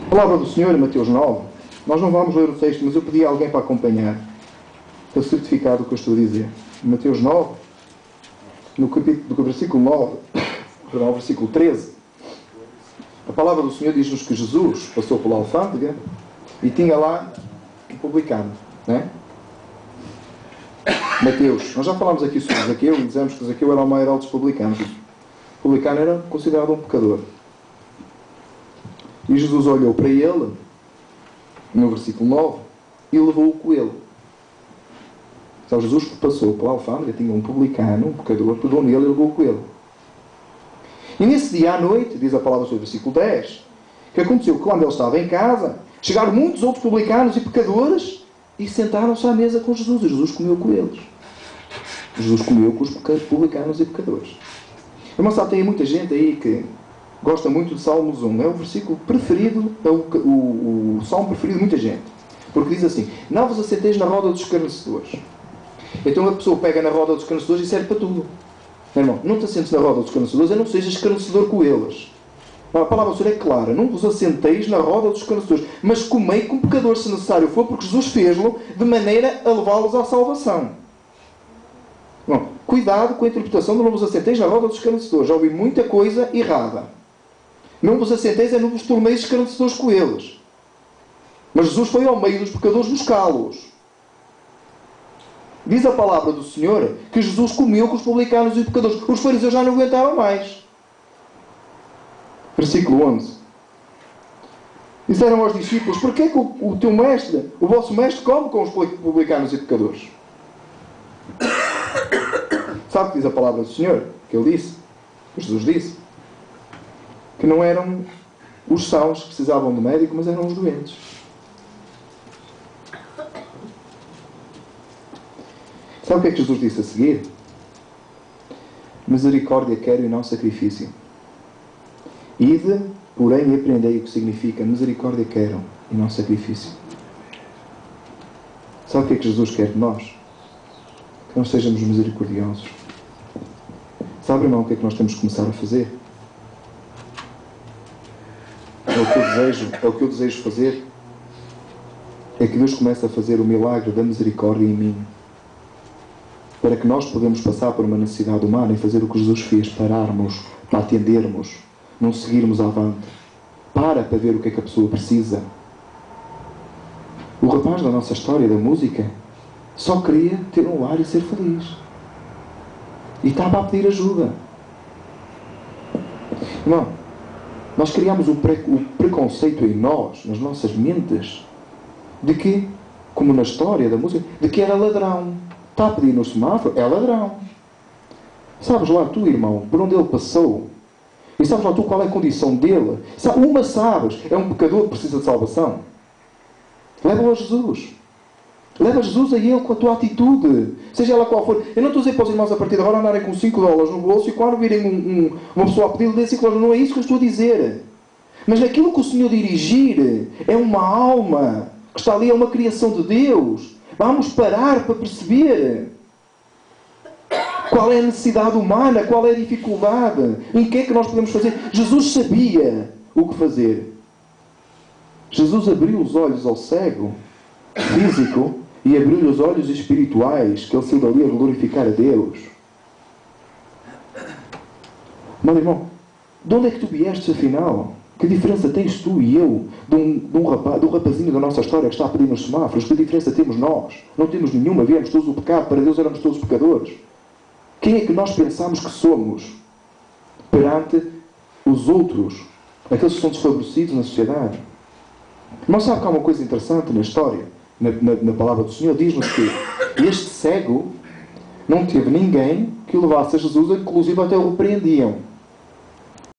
A palavra do Senhor, em Mateus 9, nós não vamos ler o texto, mas eu pedi a alguém para acompanhar, para certificar o que eu estou a dizer. Em Mateus 9, do versículo 9, perdão, versículo 13, a palavra do Senhor diz-nos que Jesus passou pela alfândega e tinha lá um publicano, não é? Mateus, nós já falámos aqui sobre Zaqueu e dizemos que Zaqueu era o maior dos publicanos. O publicano era considerado um pecador. E Jesus olhou para ele, no versículo 9, e levou-o com ele. Então Jesus passou pela alfândega, tinha um publicano, um pecador, pegou nele e levou-o com ele. E nesse dia à noite, diz a palavra sobre o versículo 10, que aconteceu que quando ele estava em casa, chegaram muitos outros publicanos e pecadores e sentaram-se à mesa com Jesus. E Jesus comeu com eles. Jesus comeu com os publicanos e pecadores. Irmão, sabe, tem muita gente aí que gosta muito de Salmos 1. É o versículo preferido, é o salmo preferido de muita gente. Porque diz assim: não vos assenteis na roda dos escarnecedores. Então a pessoa pega na roda dos escarnecedores e serve para tudo. Irmão, não te assentes na roda dos escarnecedores, e não sejas escarnecedor com eles. A palavra do Senhor é clara: não vos assenteis na roda dos escarnecedores, mas comei com pecadores, se necessário for, porque Jesus fez-lo de maneira a levá-los à salvação. Bom, cuidado com a interpretação de não vos assenteis na roda dos escarnecedores. Já ouvi muita coisa errada. Não vos assenteis é não vos torneis escarnecedores com eles. Mas Jesus foi ao meio dos pecadores buscá-los. Diz a palavra do Senhor que Jesus comeu com os publicanos e os pecadores. Os fariseus já não aguentavam mais. Versículo 11. Disseram aos discípulos: porquê é que o teu mestre, o vosso mestre, come com os publicanos e pecadores? Sabe o que diz a palavra do Senhor? Que ele disse, Jesus disse, que não eram os sãos que precisavam de médico, mas eram os doentes. Sabe o que é que Jesus disse a seguir? Misericórdia quero e não sacrifício. Ide, porém, e aprendei o que significa misericórdia quero e não sacrifício. Sabe o que é que Jesus quer de nós? Que nós sejamos misericordiosos. Sabe, irmão, o que é que nós temos que começar a fazer? É o que eu desejo fazer. É que Deus comece a fazer o milagre da misericórdia em mim. Para que nós podemos passar por uma necessidade humana e fazer o que Jesus fez, pararmos, para atendermos, não seguirmos avante. Para ver o que é que a pessoa precisa. O rapaz da nossa história, da música, só queria ter um lar e ser feliz. E estava a pedir ajuda. Irmão, nós criamos o preconceito em nós, nas nossas mentes, de que, como na história da música, de que era ladrão. Está a pedir no semáforo, é ladrão. Sabes lá tu, irmão, por onde ele passou? E sabes lá tu qual é a condição dele? Uma sabes, é um pecador que precisa de salvação. Leva-o a Jesus. Leva Jesus a ele com a tua atitude. Seja ela qual for. Eu não estou a dizer para os irmãos a partir de agora andarem com $5 no bolso e quando virem uma pessoa a pedir, lhe dê $5. Não é isso que eu estou a dizer. Mas naquilo que o Senhor dirigir, é uma alma que está ali, é uma criação de Deus. Vamos parar para perceber qual é a necessidade humana, qual é a dificuldade, em que é que nós podemos fazer. Jesus sabia o que fazer. Jesus abriu os olhos ao cego físico e abriu-lhe os olhos espirituais, que ele saiu dali a glorificar a Deus. Mas, irmão, de onde é que tu viestes afinal? Que diferença tens tu e eu do rapazinho da nossa história que está a pedir nos semáforos? Que diferença temos nós? Não temos nenhuma, viemos todos o pecado, para Deus éramos todos pecadores. Quem é que nós pensamos que somos perante os outros, aqueles que são desfavorecidos na sociedade? Mas sabe que há uma coisa interessante na história, na palavra do Senhor? Diz-nos que este cego não teve ninguém que o levasse a Jesus, inclusive até o repreendiam.